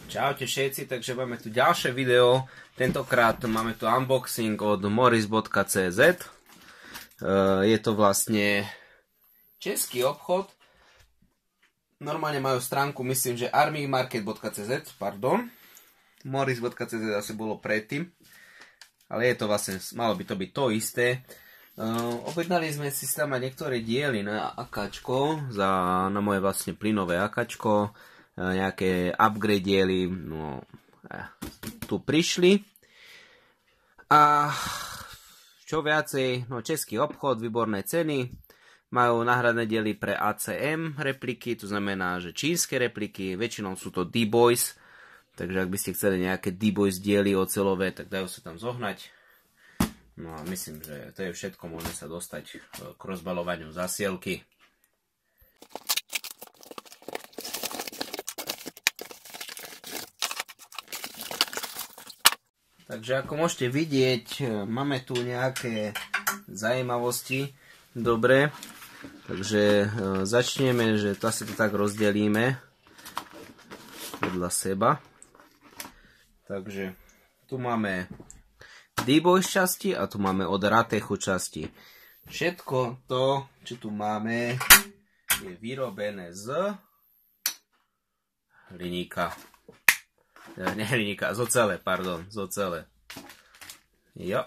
Čaute všetci, takže máme tu ďalšie video. Tentokrát máme tu unboxing od morris.cz. Je to vlastne český obchod. Normálne majú stránku, myslím, že armymarket.cz, pardon. morris.cz asi bolo predtým. Ale je to vlastne, malo by to byť to isté. Objednali sme si tam aj niektoré diely na AKčko, na moje vlastne plynové AKčko. Nejaké upgrade diely, no, tu prišli. A čo viacej, no český obchod, výborné ceny. Majú náhradné diely pre ACM repliky, to znamená, že čínske repliky, väčšinou sú to D-Boys. Takže ak by ste chceli nejaké D-Boys diely oceľové, tak dajú sa tam zohnať. No a myslím, že to je všetko, môže sa dostať k rozbaľovaniu zasielky. Takže ako môžete vidieť, máme tu nejaké zaujímavosti. Dobre, takže začneme, že to asi to tak rozdelíme vedľa seba. Takže tu máme D-Boys časti a tu máme od Ratechu časti. Všetko to, čo tu máme, je vyrobené z hliníka. Nie hliníka, z ocele, pardon, z ocele. Jo.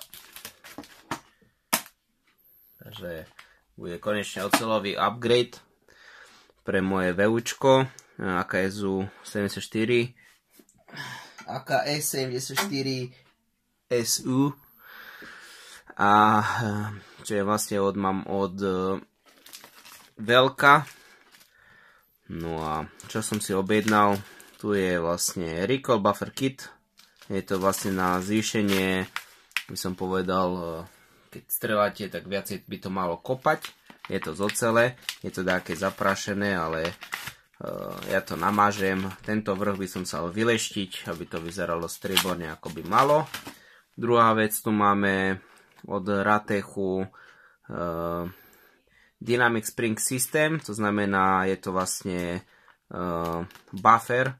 Takže bude konečne oceľový upgrade pre moje VUčko AKS 74 AKS 74 SU a čo je vlastne mám od Velka. No a čo som si objednal, tu je vlastne Recoil Buffer Kit. Je to vlastne na zvýšenie, by som povedal, keď streľáte, tak viacej by to malo kopať. Je to z ocele, je to také zaprašené, ale ja to namážem. Tento vrch by som sa mal vyleštiť, aby to vyzeralo strieborne, ako by malo. Druhá vec, tu máme od Ratechu Dynamic Spring System, to znamená, je to vlastne buffer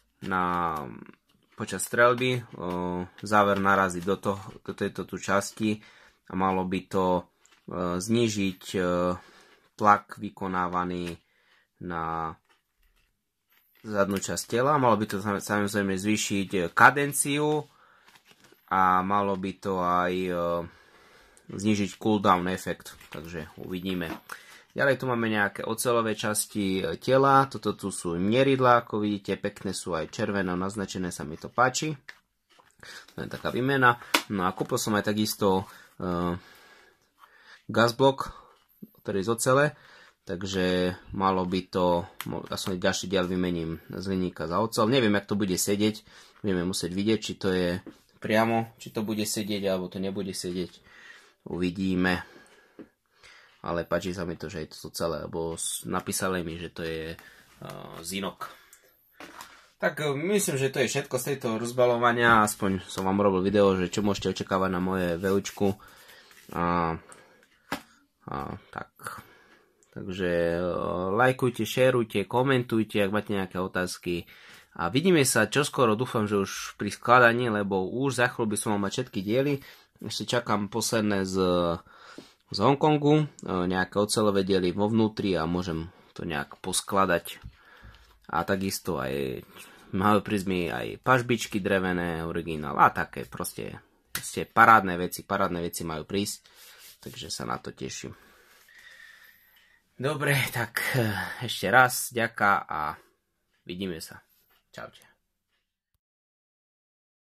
počas streľby. Záver narazí do tejto časti a malo by to znížiť tlak vykonávaný na zadnú časť tela. Malo by to samozrejme zvýšiť kadenciu a malo by to aj znížiť cooldown efekt. Takže uvidíme. Ďalej tu máme nejaké oceľové časti tela. Toto tu sú mieridlá, ako vidíte, pekné sú aj červené naznačené, sa mi to páči. To je taká výmena. No a kúpil som aj takisto gasblok, ktorý je z ocele. Takže malo by to, aspoň ďalší diel vymením z hliníka za oceľ. Neviem, jak to bude sedieť. Budeme musieť vidieť, či to je priamo, či to bude sedieť, alebo to nebude sedieť. Uvidíme. Ale páči sa mi to, že je to celé, lebo napísali mi, že to je zinok. Tak myslím, že to je všetko z tejto rozbaľovania. Aspoň som vám robil video, že čo môžete očakávať na moje VUčku. Tak. Takže lajkujte, šerujte, komentujte, ak máte nejaké otázky. A vidíme sa čoskoro, dúfam, že už pri skladaní, lebo už za chvíľu by som mal mať všetky diely. Ešte čakám posledné z Hongkongu, nejaké oceľové diely vo vnútri a môžem to nejak poskladať. A takisto aj majú prísť aj pažbičky drevené, originál a také proste parádne veci majú prísť, takže sa na to teším. Dobre, tak ešte raz ďaká a vidíme sa. Čaute.